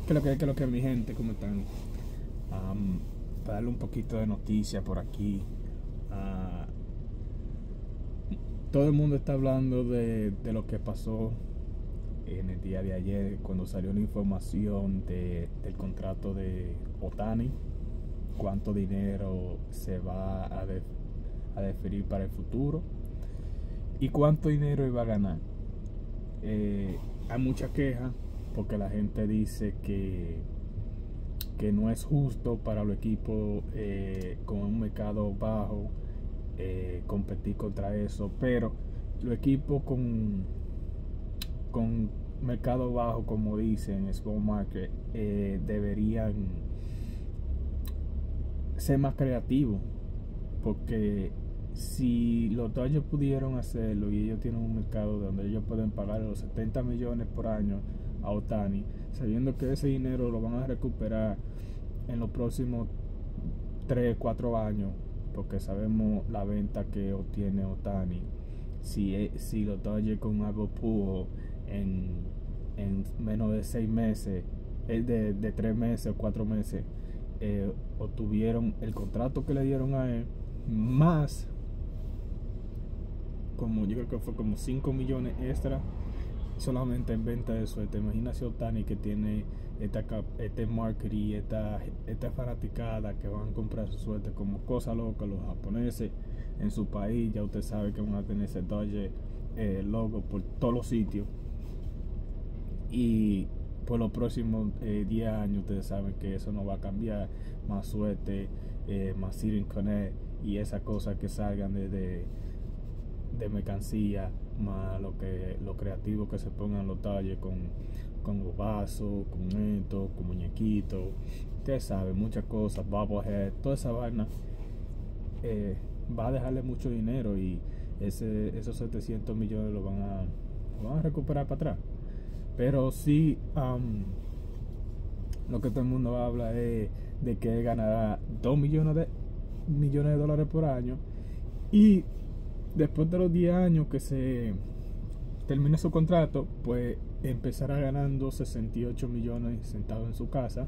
qué lo que mi gente? ¿Cómo están? Para darle un poquito de noticia por aquí. Ah, Todo el mundo está hablando de lo que pasó en el día de ayer cuando salió la información del contrato de Otani. Cuánto dinero se va a deferir para el futuro y cuánto dinero iba a ganar. Hay mucha queja porque la gente dice que no es justo para los equipos con un mercado bajo competir contra eso, pero los equipos con mercado bajo, como dicen, small market, deberían ser más creativos, porque si los Dodgers pudieron hacerlo y ellos tienen un mercado donde ellos pueden pagar los 70 millones por año a Otani, sabiendo que ese dinero lo van a recuperar en los próximos 3 4 años, porque sabemos la venta que obtiene Otani. Si los Dodgers con algo pudo en menos de 6 meses, de 3 meses o 4 meses, obtuvieron el contrato que le dieron a él, más como yo creo que fue como 5 millones extra solamente en venta de suerte. Imagínate Otani, que tiene este marketing y esta fanaticada que van a comprar su suerte como cosa loca. Los japoneses en su país ya usted sabe que van a tener ese Dodge logo por todos los sitios, y por los próximos 10 años ustedes saben que eso no va a cambiar. Más suerte, más Sitting Connect y esas cosas que salgan de mercancía, más lo creativo que se pongan los talles con los vasos, con esto, con muñequitos, usted sabe, muchas cosas, bobblehead, toda esa vaina va a dejarle mucho dinero, y esos 700 millones lo van a recuperar para atrás. Pero sí, lo que todo el mundo habla es de que él ganará 2 millones de dólares por año, y después de los 10 años que se termine su contrato, pues empezará ganando 68 millones sentado en su casa.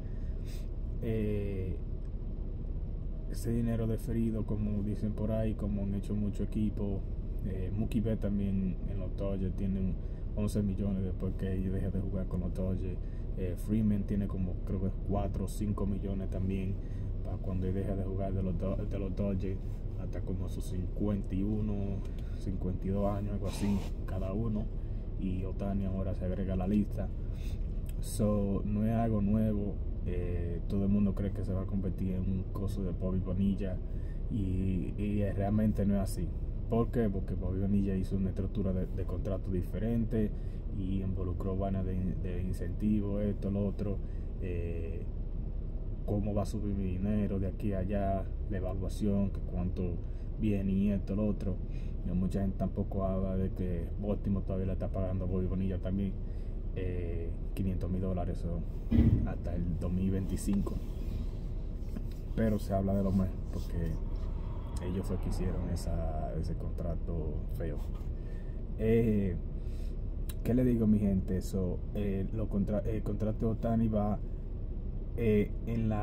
Ese dinero deferido, como dicen por ahí, como han hecho muchos equipos. Mookie Betts también en los Dodgers tiene 11 millones después que ella deja de jugar con los Dodgers. Freeman tiene como, creo que 4 o 5 millones también para cuando él deja de jugar de los Dodgers, hasta como sus 51, 52 años, algo así, cada uno. Y Otani ahora se agrega a la lista. No es algo nuevo. Todo el mundo cree que se va a convertir en un coso de Bobby Bonilla, y realmente no es así. ¿Por qué? Porque Bobby Bonilla hizo una estructura de contrato diferente y involucró vainas de incentivos, esto, lo otro, cómo va a subir mi dinero de aquí a allá, la evaluación, que cuánto viene y esto, lo otro. Y mucha gente tampoco habla de que Baltimore todavía le está pagando a Bobby Bonilla también $500,000 hasta el 2025. Pero se habla de lo más porque ellos fue que hicieron ese contrato feo. ¿Qué le digo, mi gente? El contrato de Otani va en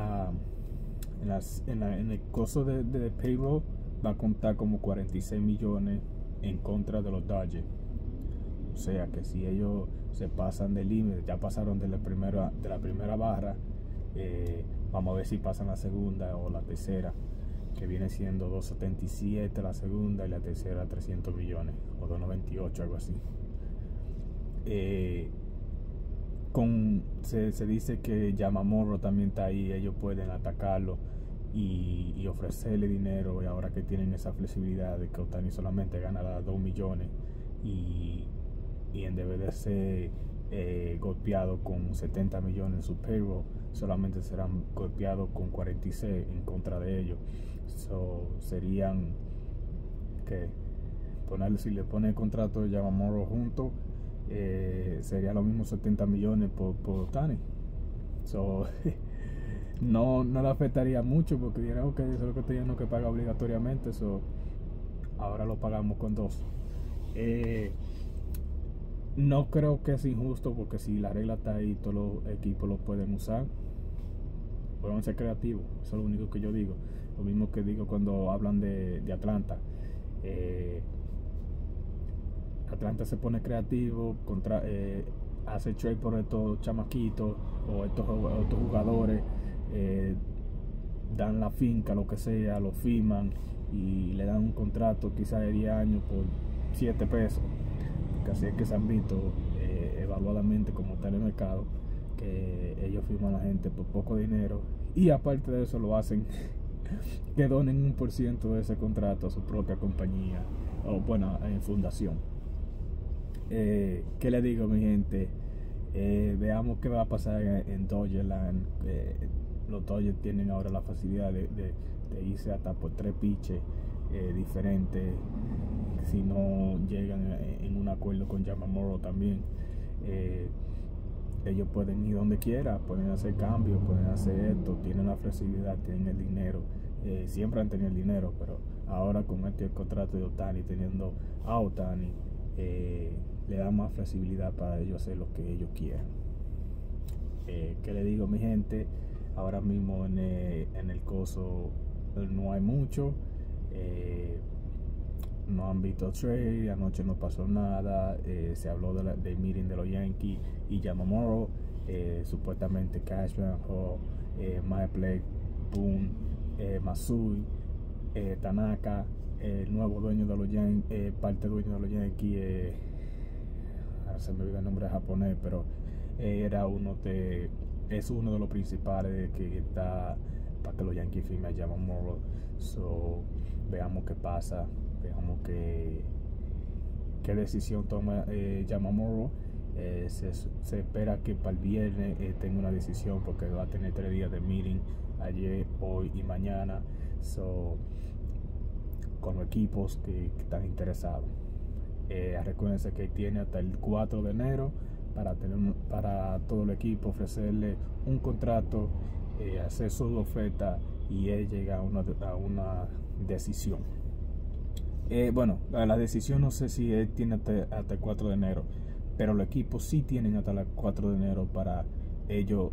el costo de payroll, va a contar como 46 millones en contra de los Dodgers. O sea que si ellos se pasan del límite, ya pasaron de la primera barra, vamos a ver si pasan la segunda o la tercera, que viene siendo 277 la segunda y la tercera 300 millones o 298, algo así. Se dice que Yamamoto también está ahí, ellos pueden atacarlo y ofrecerle dinero, y ahora que tienen esa flexibilidad de que Otani solamente ganará 2 millones y en vez de ser golpeado con 70 millones en su payroll, solamente serán golpeados con 46 en contra de ellos. Serían que si le pone el contrato de Yamamoto junto, sería lo mismo 70 millones por Otani. No le afectaría mucho, porque dirán, ok, eso es lo que tenemos que pagar obligatoriamente, ahora lo pagamos con 2. No creo que es injusto, porque si la regla está ahí, todos los equipos lo pueden usar. Pueden ser creativos, eso es lo único que yo digo. Lo mismo que digo cuando hablan de Atlanta. Atlanta se pone creativo, hace trade por estos chamaquitos o estos jugadores, dan la finca, lo que sea, lo firman y le dan un contrato quizás de 10 años por 7 pesos. Que así es que se han visto evaluadamente como está en el mercado, que ellos firman a la gente por poco dinero, y aparte de eso lo hacen que donen 1% de ese contrato a su propia compañía o buena fundación. ¿Qué le digo, mi gente? Veamos qué va a pasar en Dodgerland. Los Dodgers tienen ahora la facilidad de irse hasta por 3 pitches diferentes si no llegan en un acuerdo con Yamamoto también. Ellos pueden ir donde quiera, pueden hacer cambios, pueden hacer esto, tienen la flexibilidad, tienen el dinero. Siempre han tenido el dinero, pero ahora con este contrato de Ohtani, teniendo a Ohtani, le da más flexibilidad para ellos hacer lo que ellos quieran. ¿Qué le digo, mi gente? Ahora mismo en el coso no hay mucho. No han visto trade, anoche no pasó nada. Se habló del meeting de los Yankees y Yamamoto, supuestamente Cashman, Mike Blake, Boone, Matsui, Tanaka, el nuevo dueño de los Yankees, parte dueño de los Yankees, se me olvidó el nombre japonés, pero es uno de los principales que está para que los Yankees firmen a Yamamoto. So, veamos qué pasa, veamos qué decisión toma Yamamoto. Se espera que para el viernes tenga una decisión, porque va a tener 3 días de meeting, ayer, hoy y mañana, con los equipos que están interesados. Recuérdense que tiene hasta el 4 de enero para todo el equipo ofrecerle un contrato, hacer su oferta, y él llega a una decisión. Bueno, la decisión no sé si él tiene hasta el 4 de enero, pero los equipos sí tienen hasta el 4 de enero para ellos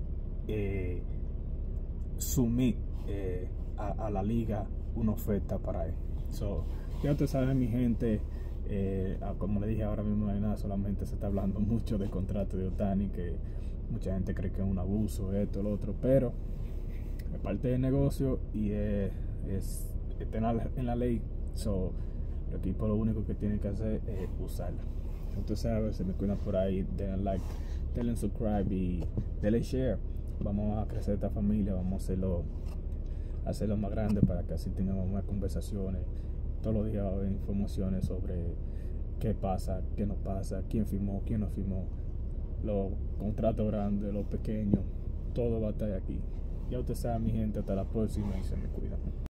sumir a la liga una oferta para él. Ya ustedes saben, mi gente. Como le dije, ahora mismo no hay nada, solamente se está hablando mucho del contrato de Ohtani, que mucha gente cree que es un abuso, esto, lo otro, pero es parte del negocio y está en la ley. El equipo lo único que tiene que hacer es usarla. Ustedes saben, se me cuidan por ahí, denle like, denle subscribe y denle share. Vamos a crecer esta familia, vamos a hacerlo más grande, para que así tengamos más conversaciones. Todos los días va a haber informaciones sobre qué pasa, qué no pasa, quién firmó, quién no firmó, los contratos grandes, los pequeños, todo va a estar aquí. Ya usted sabe, mi gente, hasta la próxima y se me cuidan.